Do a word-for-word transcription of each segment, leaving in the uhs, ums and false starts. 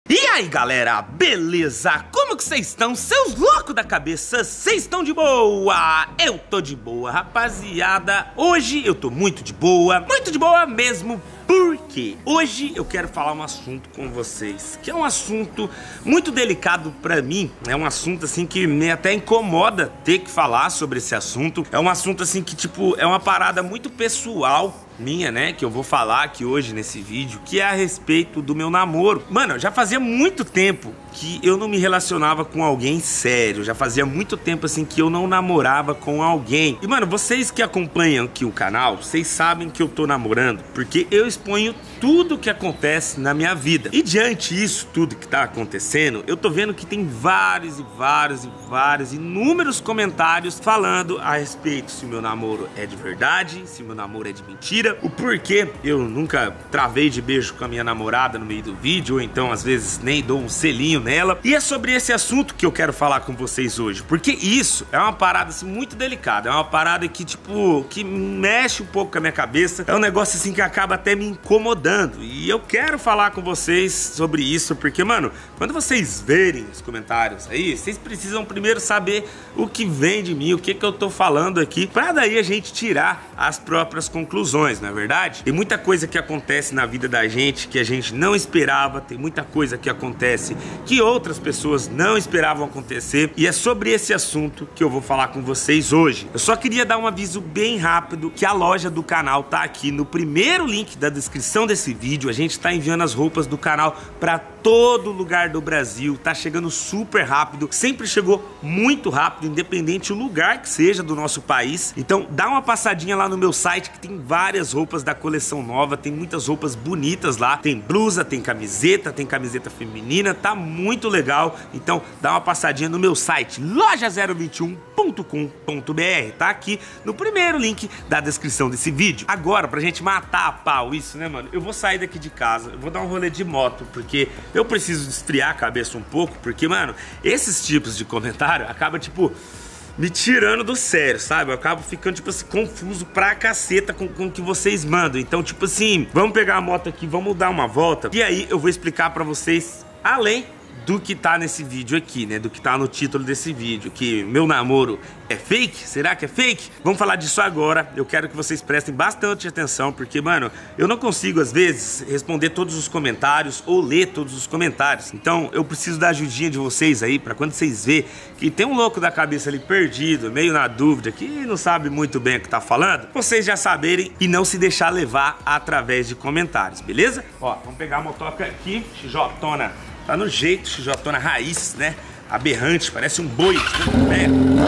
E aí galera, beleza? Como que vocês estão? Seus loucos da cabeça, vocês estão de boa? Eu tô de boa, rapaziada. Hoje eu tô muito de boa, muito de boa mesmo. Porque hoje eu quero falar um assunto com vocês, que é um assunto muito delicado pra mim. É um assunto assim que me até incomoda ter que falar sobre esse assunto. É um assunto assim que tipo, é uma parada muito pessoal minha, né, que eu vou falar aqui hoje nesse vídeo, que é a respeito do meu namoro. Mano, já fazia muito tempo que eu não me relacionava com alguém sério. Já fazia muito tempo assim que eu não namorava com alguém. E mano, vocês que acompanham aqui o canal, vocês sabem que eu tô namorando porque eu exponho tudo que acontece na minha vida. E diante disso tudo que tá acontecendo, eu tô vendo que tem vários e vários e vários inúmeros comentários falando a respeito se o meu namoro é de verdade, se o meu namoro é de mentira, o porquê eu nunca travei de beijo com a minha namorada no meio do vídeo, ou então às vezes nem dou um selinho nela. E é sobre esse assunto que eu quero falar com vocês hoje, porque isso é uma parada assim muito delicada, é uma parada que tipo, que mexe um pouco com a minha cabeça, é um negócio assim que acaba até me incomodando. E eu quero falar com vocês sobre isso, porque mano, quando vocês verem os comentários aí, vocês precisam primeiro saber o que vem de mim, o que que eu tô falando aqui, pra daí a gente tirar as próprias conclusões, não é verdade? Tem muita coisa que acontece na vida da gente que a gente não esperava, tem muita coisa que acontece que outras pessoas não esperavam acontecer, e é sobre esse assunto que eu vou falar com vocês hoje. Eu só queria dar um aviso bem rápido que a loja do canal tá aqui no primeiro link da descrição desse vídeo. A gente tá enviando as roupas do canal pra todo lugar do Brasil, tá chegando super rápido, sempre chegou muito rápido, independente do lugar que seja do nosso país. Então dá uma passadinha lá no meu site que tem várias roupas da coleção nova, tem muitas roupas bonitas lá, tem blusa, tem camiseta, tem camiseta feminina, tá muito legal. Então dá uma passadinha no meu site loja zero vinte e um ponto com ponto br, tá aqui no primeiro link da descrição desse vídeo. Agora, pra gente matar a pau isso, né mano, eu vou sair daqui de casa, eu vou dar um rolê de moto, porque eu preciso esfriar a cabeça um pouco, porque mano, esses tipos de comentário acaba tipo me tirando do sério, sabe? Eu acabo ficando, tipo assim, confuso pra caceta com, com o que vocês mandam. Então, tipo assim, vamos pegar a moto aqui, vamos dar uma volta, e aí eu vou explicar pra vocês, além do que tá nesse vídeo aqui, né? Do que tá no título desse vídeo, que meu namoro é fake? Será que é fake? Vamos falar disso agora. Eu quero que vocês prestem bastante atenção, porque, mano, eu não consigo, às vezes, responder todos os comentários ou ler todos os comentários. Então, eu preciso da ajudinha de vocês aí, pra quando vocês verem que tem um louco da cabeça ali perdido, meio na dúvida, que não sabe muito bem o que tá falando, vocês já saberem e não se deixar levar através de comentários, beleza? Ó, vamos pegar a motoca aqui, xijotona. Tá no jeito, xijotona raiz, né? Aberrante, parece um boi. Né?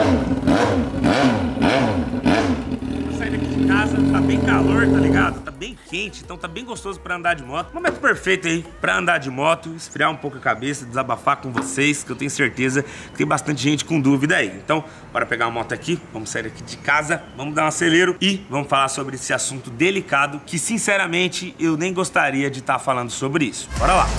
Vou sair daqui de casa, tá bem calor, tá ligado? Tá bem quente, então tá bem gostoso pra andar de moto. Momento perfeito aí pra andar de moto, esfriar um pouco a cabeça, desabafar com vocês, que eu tenho certeza que tem bastante gente com dúvida aí. Então, bora pegar uma moto aqui, vamos sair aqui de casa, vamos dar um acelero e vamos falar sobre esse assunto delicado que, sinceramente, eu nem gostaria de estar falando sobre isso. Bora lá!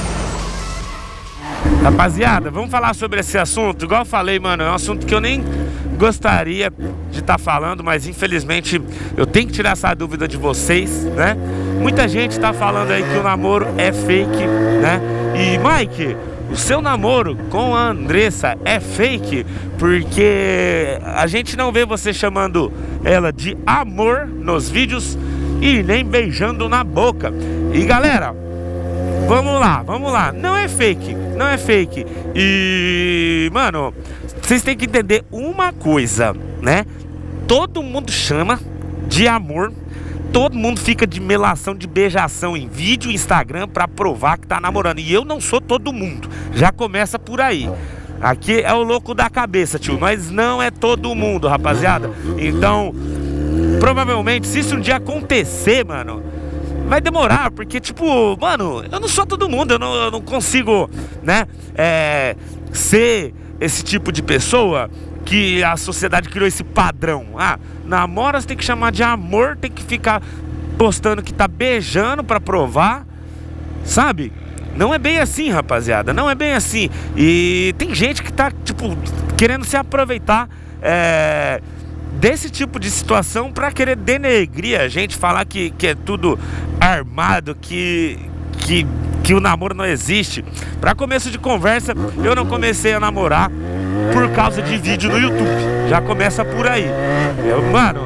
Rapaziada, vamos falar sobre esse assunto. Igual eu falei, mano, é um assunto que eu nem gostaria de estar falando, mas infelizmente eu tenho que tirar essa dúvida de vocês, né? Muita gente tá falando aí que o namoro é fake, né? E Mike, o seu namoro com a Andressa é fake porque a gente não vê você chamando ela de amor nos vídeos e nem beijando na boca. E galera, vamos lá, vamos lá, não é fake, não é fake. E, mano, vocês têm que entender uma coisa, né? Todo mundo chama de amor, todo mundo fica de melação, de beijação em vídeo, Instagram, pra provar que tá namorando. E eu não sou todo mundo, já começa por aí. Aqui é o louco da cabeça, tio, nós não é todo mundo, rapaziada. Então, provavelmente, se isso um dia acontecer, mano, vai demorar, porque, tipo, mano, eu não sou todo mundo, eu não, eu não consigo, né, é, ser esse tipo de pessoa que a sociedade criou esse padrão. Ah, namora, você tem que chamar de amor, tem que ficar postando que tá beijando pra provar, sabe? Não é bem assim, rapaziada, não é bem assim. E tem gente que tá, tipo, querendo se aproveitar, é... desse tipo de situação para querer denegrir a gente, falar que, que é tudo armado, que, que que o namoro não existe. Pra começo de conversa, eu não comecei a namorar por causa de vídeo no YouTube. Já começa por aí. Eu, mano,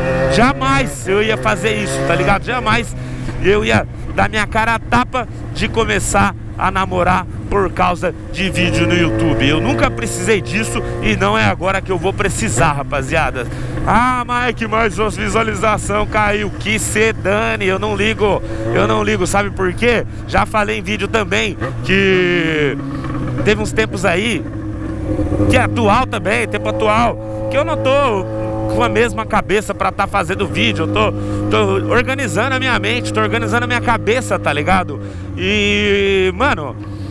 jamais eu ia fazer isso, tá ligado? Jamais eu ia dar minha cara a tapa de começar a namorar por causa de vídeo no YouTube. Eu nunca precisei disso e não é agora que eu vou precisar, rapaziada. Ah, Mike, mas sua visualização caiu. Que se dane, eu não ligo. Eu não ligo, sabe por quê? Já falei em vídeo também que teve uns tempos aí, que é atual também, tempo atual, que eu não tô com a mesma cabeça pra tá fazendo vídeo. Eu tô, tô organizando a minha mente, tô organizando a minha cabeça, tá ligado? E, mano,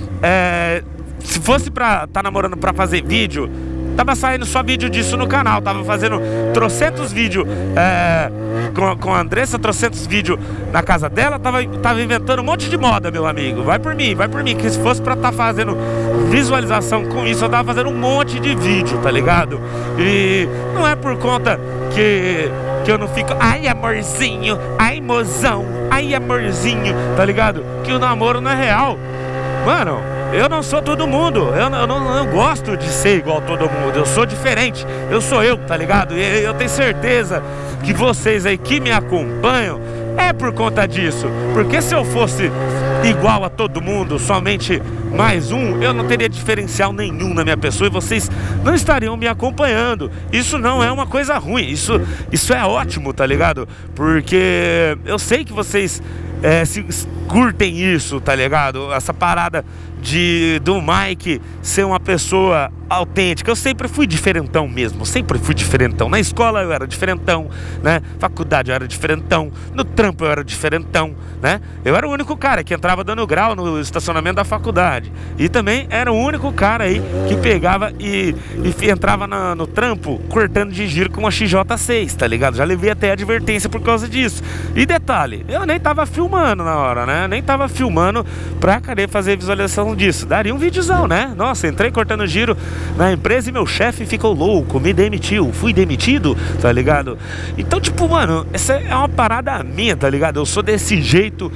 é, se fosse pra tá namorando pra fazer vídeo, tava saindo só vídeo disso no canal. Tava fazendo trocentos vídeos é, com, com a Andressa, trocentos vídeos na casa dela. Tava, tava inventando um monte de moda, meu amigo. Vai por mim, vai por mim. Que se fosse pra tá fazendo visualização com isso, eu tava fazendo um monte de vídeo, tá ligado? E não é por conta que, que eu não fico, ai amorzinho, ai mozão, ai amorzinho, tá ligado? Que o namoro não é real. Mano, eu não sou todo mundo, eu não, eu não, eu não gosto de ser igual a todo mundo, eu sou diferente, eu sou eu, tá ligado? E eu tenho certeza que vocês aí que me acompanham é por conta disso, porque se eu fosse igual a todo mundo, somente mais um, eu não teria diferencial nenhum na minha pessoa e vocês não estariam me acompanhando. Isso não é uma coisa ruim, isso, isso é ótimo, tá ligado? Porque eu sei que vocês é, se, curtem isso, tá ligado? Essa parada de do Mike ser uma pessoa autêntica. Eu sempre fui diferentão mesmo, sempre fui diferentão. Na escola eu era diferentão, né? Faculdade eu era diferentão, no trampo eu era diferentão, né? Eu era o único cara que entrava dando grau no estacionamento da faculdade. E também era o único cara aí que pegava e, e entrava na, no trampo cortando de giro com uma X J seis, tá ligado? Já levei até advertência por causa disso. E detalhe, eu nem tava filmando na hora, né? Nem tava filmando pra querer fazer visualização disso. Daria um videozão, né? Nossa, entrei cortando giro na empresa e meu chefe ficou louco, me demitiu, fui demitido, tá ligado? Então, tipo, mano, essa é uma parada minha, tá ligado? Eu sou desse jeito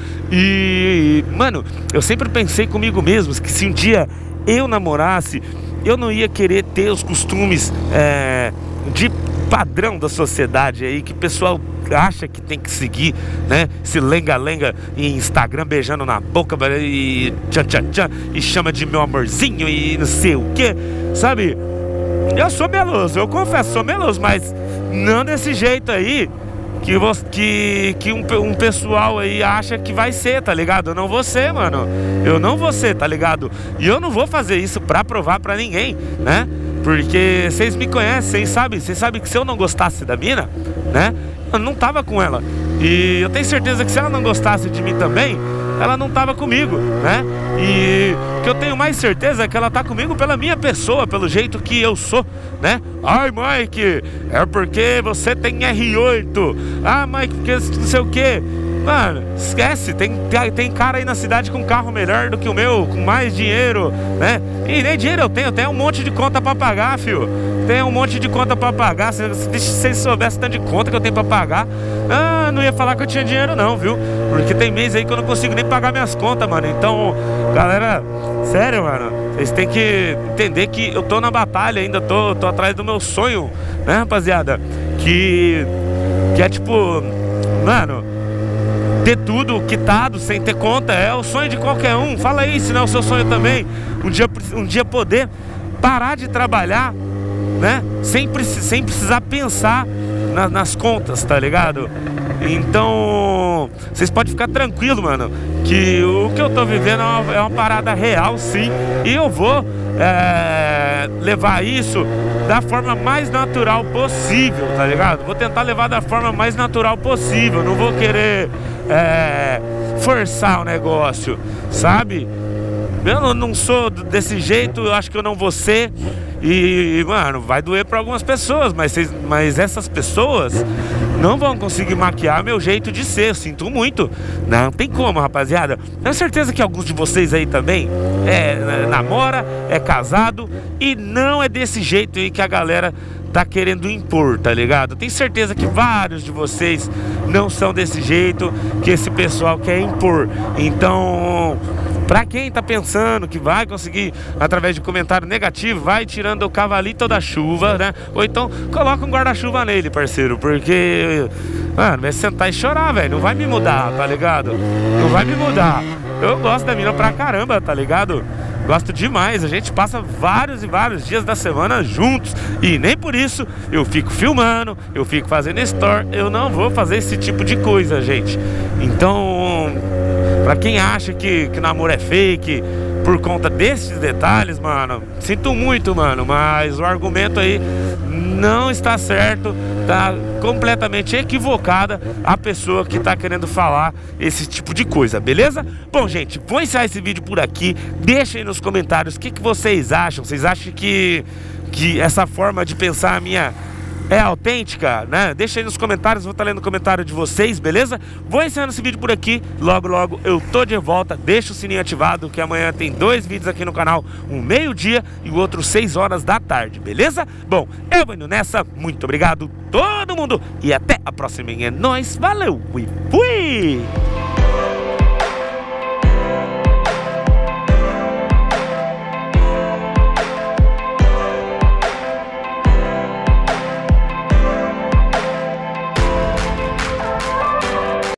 e, mano, eu sempre pensei comigo mesmo que se um dia eu namorasse, eu não ia querer ter os costumes é, de padrão da sociedade aí, que o pessoal acha que tem que seguir, né? Se lenga-lenga em Instagram, beijando na boca e tchan tchan tchan, e chama de meu amorzinho e não sei o que, sabe? Eu sou meloso, eu confesso, sou meloso, mas não desse jeito aí que, você, que, que um, um pessoal aí acha que vai ser, tá ligado? Eu não vou ser, mano. Eu não vou ser, tá ligado? E eu não vou fazer isso pra provar pra ninguém, né? Porque vocês me conhecem, vocês sabem, vocês sabem que se eu não gostasse da mina, né? Eu não tava com ela. E eu tenho certeza que se ela não gostasse de mim também, ela não tava comigo, né? E o que eu tenho mais certeza é que ela tá comigo pela minha pessoa, pelo jeito que eu sou, né? Ai, Mike, é porque você tem R oito. Ah, Mike, porque não sei o que. Mano, esquece, tem, tem cara aí na cidade com carro melhor do que o meu, com mais dinheiro, né? E nem dinheiro eu tenho, eu tenho um monte de conta pra pagar, filho. Tem um monte de conta pra pagar. Se vocês soubessem tanto de conta que eu tenho pra pagar, ah, não ia falar que eu tinha dinheiro não, viu? Porque tem mês aí que eu não consigo nem pagar minhas contas, mano. Então, galera, sério, mano, vocês têm que entender que eu tô na batalha ainda, tô, tô atrás do meu sonho, né, rapaziada? Que, que é tipo, mano, ter tudo quitado sem ter conta é o sonho de qualquer um. Fala aí se não é o seu sonho também. Um dia, um dia poder parar de trabalhar, né? Sem, sem precisar pensar na, nas contas, tá ligado? Então, vocês podem ficar tranquilo, mano, que o que eu tô vivendo é uma, é uma parada real, sim. E eu vou é, levar isso da forma mais natural possível, tá ligado? Vou tentar levar da forma mais natural possível. Não vou querer é, forçar o negócio, sabe? Eu não, não sou desse jeito, eu acho que eu não vou ser. E, mano, vai doer pra algumas pessoas, mas, cês, mas essas pessoas não vão conseguir maquiar meu jeito de ser. Eu sinto muito. Não tem como, rapaziada. Tenho certeza que alguns de vocês aí também é, namora, é casado e não é desse jeito aí que a galera tá querendo impor, tá ligado? Tenho certeza que vários de vocês não são desse jeito que esse pessoal quer impor. Então, Pra quem tá pensando que vai conseguir através de comentário negativo, vai tirando o cavalito da chuva, né? Ou então coloca um guarda-chuva nele, parceiro, porque, mano, vai sentar e chorar, velho. Não vai me mudar, tá ligado? Não vai me mudar. Eu gosto da mina pra caramba, tá ligado? Gosto demais, a gente passa vários e vários dias da semana juntos. E nem por isso eu fico filmando, eu fico fazendo story. Eu não vou fazer esse tipo de coisa, gente. Então, pra quem acha que, que namoro é fake por conta desses detalhes, mano, sinto muito, mano, mas o argumento aí não está certo. Tá completamente equivocada a pessoa que tá querendo falar esse tipo de coisa, beleza? Bom, gente, vou encerrar esse vídeo por aqui. Deixem nos comentários o que, que vocês acham. Vocês acham que, que essa forma de pensar minha é autêntica, né? Deixa aí nos comentários, vou estar lendo o comentário de vocês, beleza? Vou encerrando esse vídeo por aqui, logo logo eu tô de volta. Deixa o sininho ativado, que amanhã tem dois vídeos aqui no canal, um meio-dia e o outro seis horas da tarde, beleza? Bom, eu vou indo nessa, muito obrigado todo mundo e até a próxima, é nóis, valeu e fui!